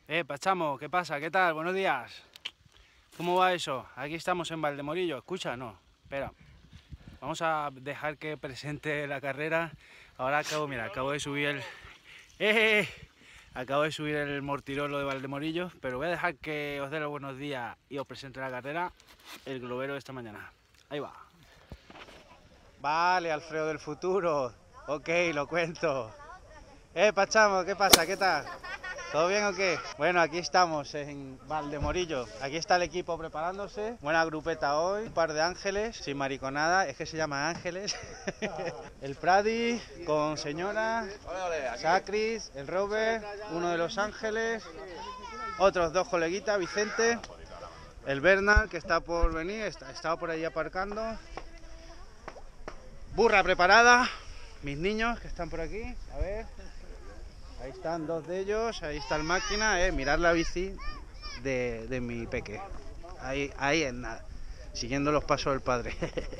Pachamo, ¿qué pasa? ¿Qué tal? Buenos días. ¿Cómo va eso? Aquí estamos en Valdemorillo. Escucha, no, espera. Vamos a dejar que presente la carrera. Ahora acabo de subir el... Acabo de subir el Mortirolo de Valdemorillo, pero voy a dejar que os dé los buenos días y os presente la carrera, el globero de esta mañana. Ahí va. Vale, Alfredo del futuro. Ok, lo cuento. Pachamo, ¿qué pasa? ¿Qué tal? ¿Todo bien o qué? Bueno, aquí estamos en Valdemorillo. Aquí está el equipo preparándose. Buena grupeta hoy. Un par de ángeles, sin mariconada. Es que se llama Ángeles. El Pradi con señora. Sacris, el Robert, uno de los ángeles. Otros dos coleguitas, Vicente. El Bernard, que está por venir. Estaba por ahí aparcando. Burra preparada. Mis niños que están por aquí. A ver. Ahí están dos de ellos, ahí está el máquina, mirad la bici de mi peque. Ahí es nada, siguiendo los pasos del padre.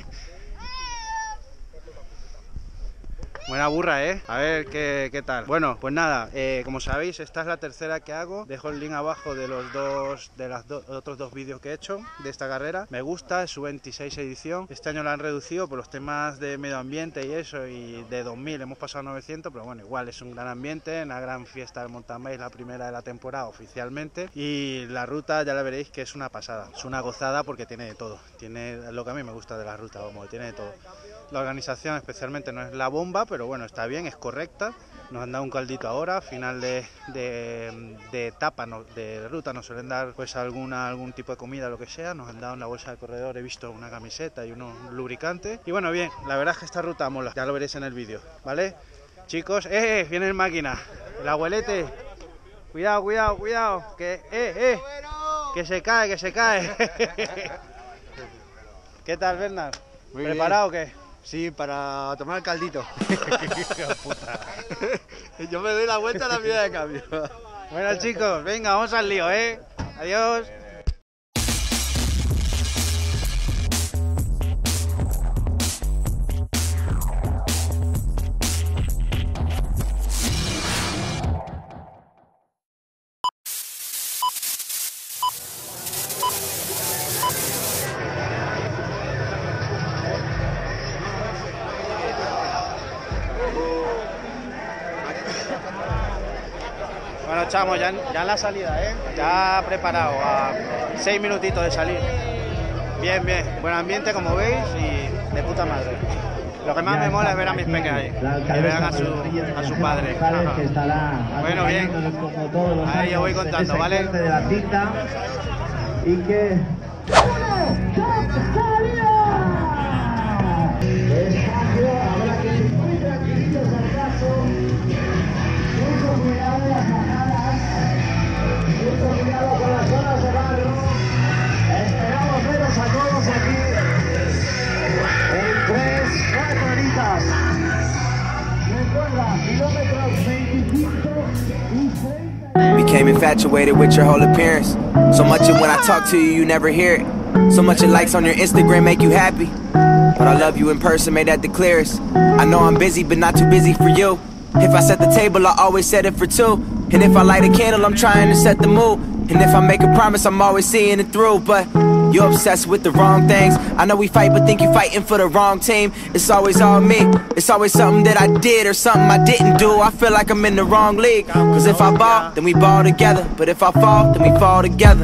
Buena burra, A ver qué tal. Bueno, pues nada, como sabéis, esta es la tercera que hago. Dejo el link abajo de los otros dos vídeos que he hecho de esta carrera. Me gusta, es su 26 edición. Este año la han reducido por los temas de medio ambiente y eso, y de 2000 hemos pasado a 900, pero bueno, igual es un gran ambiente, una gran fiesta del mountain bike, la primera de la temporada oficialmente. Y la ruta ya la veréis que es una pasada, es una gozada porque tiene de todo. Tiene lo que a mí me gusta de la ruta, vamos, tiene de todo. La organización especialmente no es la bomba, pero bueno, está bien, es correcta. Nos han dado un caldito ahora, final de etapa, de ruta, nos suelen dar pues algún tipo de comida, lo que sea. Nos han dado en la bolsa de corredor, he visto una camiseta y unos lubricantes. Y bueno, bien, la verdad es que esta ruta mola, ya lo veréis en el vídeo, ¿vale? Chicos, viene el máquina, el abuelete. Cuidado, cuidado, cuidado, que se cae, ¿Qué tal, Bernard? Muy ¿Preparado bien. o qué? Sí, para tomar el caldito. Puta. Yo me doy la vuelta a la vía de cambio. Bueno, chicos, venga, vamos al lío, Adiós. Bueno, chamo, ya en la salida, ya preparado, a 6 minutitos de salir. Bien, bien, buen ambiente como veis y de puta madre. Lo que más me mola es ver a mis peques ahí, que vean a su padre. Bueno, bien, ahí os voy contando, ¿vale? Y que... Esperamos veros a todos aquí en 3, 4 horitas. Recuerda, kilómetros 25 y 30. Became infatuated with your whole appearance. So much that when I talk to you, you never hear it. So much of likes on your Instagram make you happy. But I love you in person, made that the clearest. I know I'm busy, but not too busy for you. If I set the table, I always set it for two. And if I light a candle, I'm trying to set the mood. And if I make a promise, I'm always seeing it through. But you're obsessed with the wrong things. I know we fight, but think you're fighting for the wrong team. It's always all me. It's always something that I did or something I didn't do. I feel like I'm in the wrong league. Cause if I ball, then we ball together. But if I fall, then we fall together.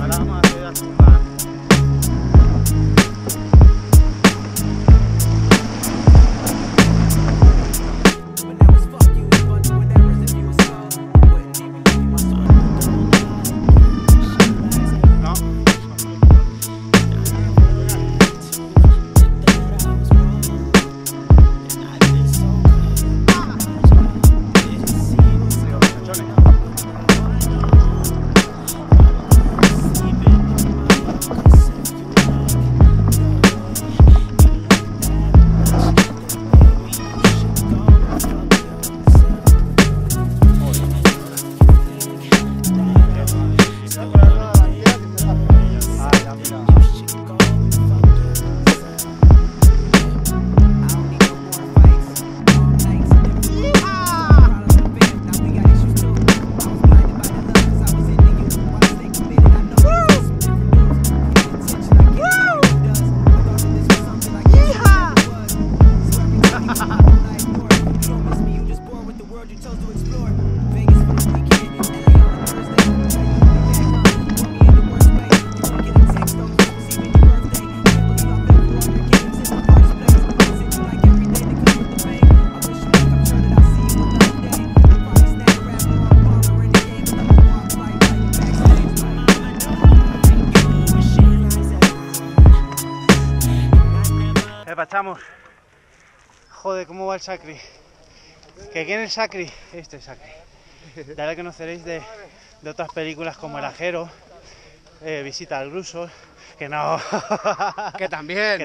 Estamos. Joder, ¿cómo va el Sacri? ¿Que quién es el Sacri? Este Sacri. Ya le conoceréis de otras películas como El Ajero, Visita al Gruso, que no... Que también.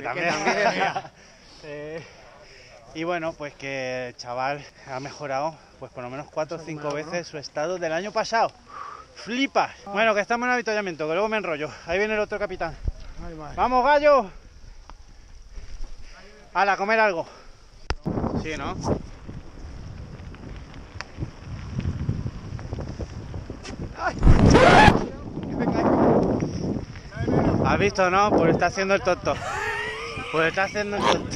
Y bueno, pues que el chaval ha mejorado pues por lo menos 4 o 5 veces su estado del año pasado. ¡Flipa! Bueno, que estamos en avituallamiento, que luego me enrollo. Ahí viene el otro capitán. Ay, ¡Vamos, gallo! ¡Hala, a comer algo! Sí, ¿no? ¿Has visto, no? Pues está haciendo el tonto. Pues está haciendo el tonto.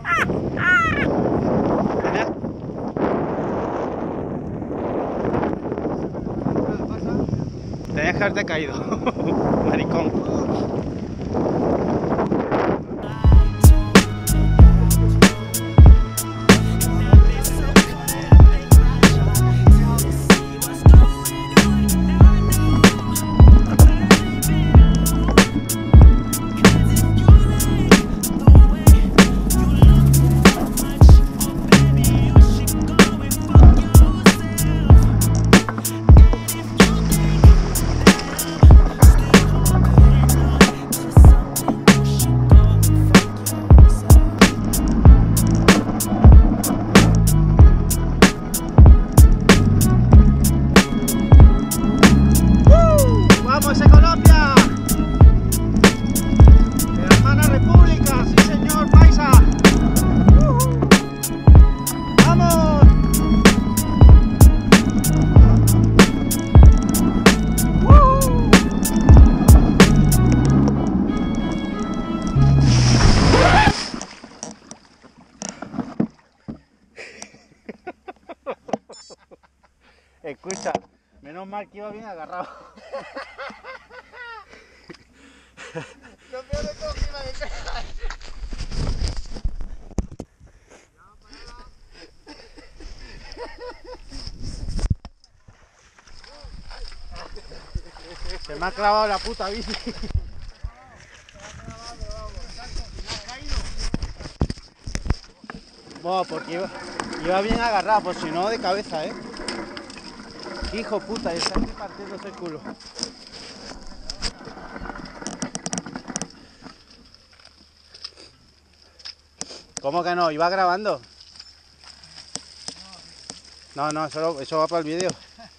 Tenías que haberte caído, maricón. Escucha, menos mal que iba bien agarrado. Lo peor de todo que iba de caja. Se me ha clavado la puta bici. Bueno, porque iba bien agarrado, pues si no de cabeza, ¿eh? Hijo puta, y está aquí partiéndose el culo. ¿Cómo que no? ¿Iba grabando? No, eso va para el vídeo.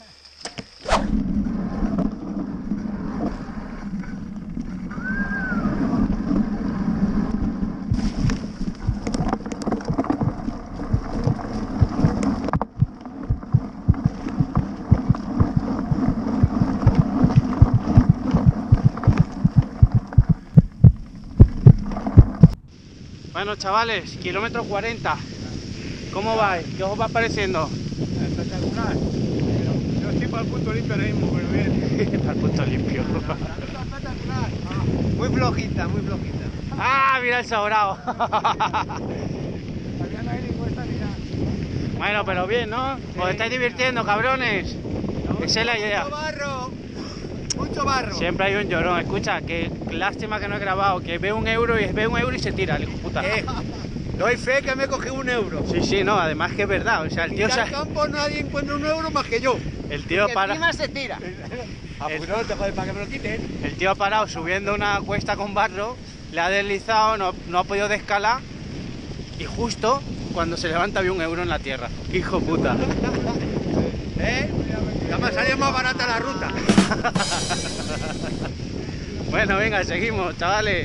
Bueno, chavales, kilómetro 40. ¿Cómo vais? ¿Qué os va pareciendo? Espectacular. Yo estoy para el punto limpio ahora mismo, pero bien. Para el punto limpio. Espectacular. Muy flojita, muy flojita. ¡Ah, mira el sobrado! Todavía no hay ni cuesta ni nada. Bueno, pero bien, ¿no? Os estáis divirtiendo, cabrones. Esa es la idea. Mucho barro. Mucho barro. Siempre hay un llorón. Escucha, que lástima que no he grabado, que ve un euro y se tira, el hijo puta. Doy fe que me cogí €1. Sí, no, además que es verdad. O sea, el tío En el campo nadie encuentra €1 más que yo. El tío para. Encima se tira. Pues no te jodes para que me lo quiten. El tío ha parado subiendo una cuesta con barro, le ha deslizado, no ha podido descalar y justo cuando se levanta había €1 en la tierra. Hijo puta. Además salía más barata la ruta. Bueno, venga, seguimos, chavales.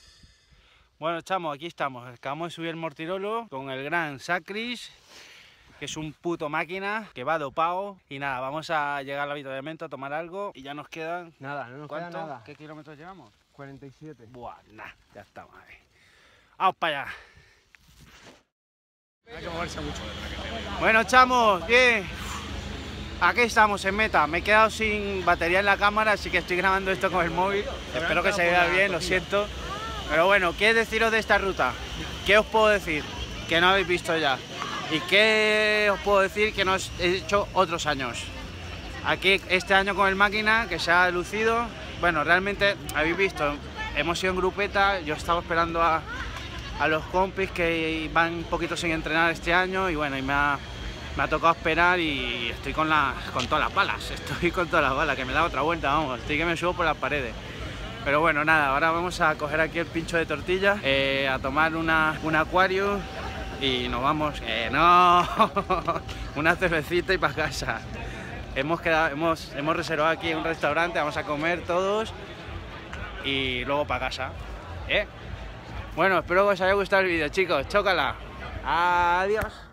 Bueno, chamos, aquí estamos. Acabamos de subir el Mortirolo con el gran Sacris. que es un puto máquina, que va dopado. Y nada, vamos a llegar al avituallamiento a tomar algo y ya nos quedan... Nada, no nos queda ¿Cuánto? nada. ¿Qué kilómetros llevamos? 47. Buah, nah, ya estamos ahí. Vamos para allá. Hay que moverse mucho. Bueno, chamos, bien. Aquí estamos en meta. Me he quedado sin batería en la cámara, así que estoy grabando esto con el móvil. Espero que se vea bien, lo siento. Pero bueno, ¿qué deciros de esta ruta? ¿Qué os puedo decir que no habéis visto ya? ¿Y qué os puedo decir que no he hecho otros años? Aquí este año con el máquina, que se ha lucido. Bueno, realmente habéis visto, hemos ido en grupeta. Yo estaba esperando a los compis que van un poquito sin entrenar este año. Y bueno, y me ha tocado esperar y estoy con todas las balas. Estoy con todas las balas, que me da otra vuelta, vamos. Estoy que me subo por las paredes. Pero bueno, nada, ahora vamos a coger aquí el pincho de tortilla, a tomar un Aquarius y nos vamos. ¡No! Una cervecita y para casa. Hemos reservado aquí un restaurante, vamos a comer todos y luego para casa. Bueno, espero que os haya gustado el vídeo, chicos. Chócala. Adiós.